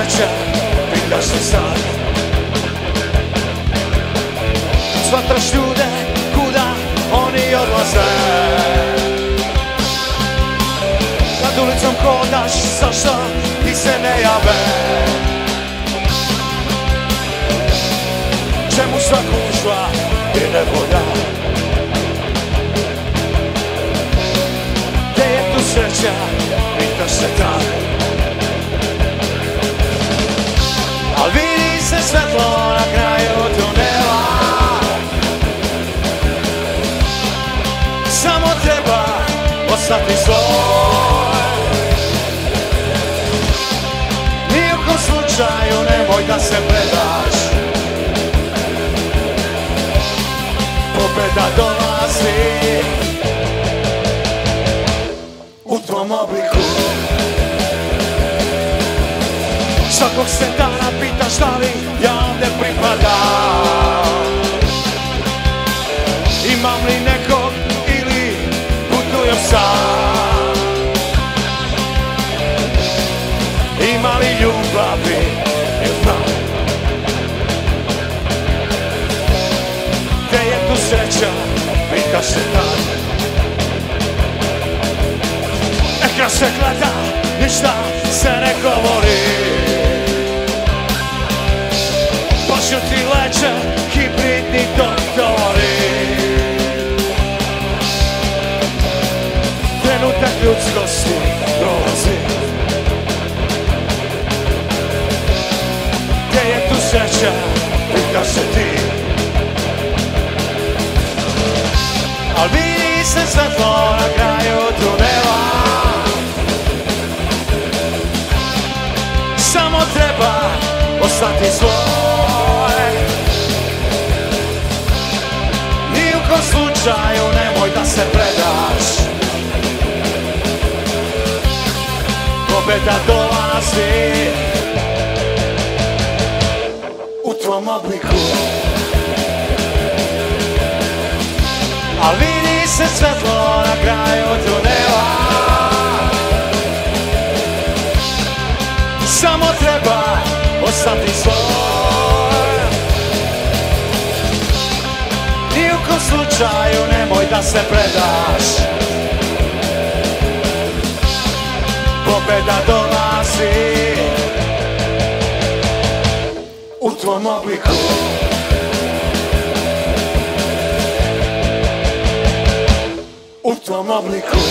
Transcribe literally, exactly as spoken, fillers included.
sreća, pitaš se sad. Shvataš ljude, kuda oni odlaze. Nad ulicom hodaš, zašto ti se ne jave? Čemu sva gužva i nevolja? Gdje je tu sreća, pitaš se tad. Al vidi se svetlo na kraju tunela. Samo treba ostati svoj. Nijekom slučaju nemoj da se predaš. Pobjeda dolazi u tvom obliku. Svakog se dana pitaš da li ja ovdje pripadam. Imam li nekog ili putujem sam? Ima li ljubavi ili znam? Gdje je tu sreća, pitaš se tad. Neka se gleda, ništa se ne govori. Počnu ti leče hibridni doktori. Trenutak ljudskosti prolazi. Gdje je tu sreća, pitaš se ti. Al vidi se svetlo na kraju tunela. Samo treba ostati svoj. Ni u kom slučaju nemoj da se predaš. Pobjeda dolazi u tvom obliku. Al vidi se svetlo na kraju tunela. Samo treba ostati svoj. Ni u kom slučaju nemoj da se predaš. Pobjeda dolazi u tvom obliku. U tvom obliku.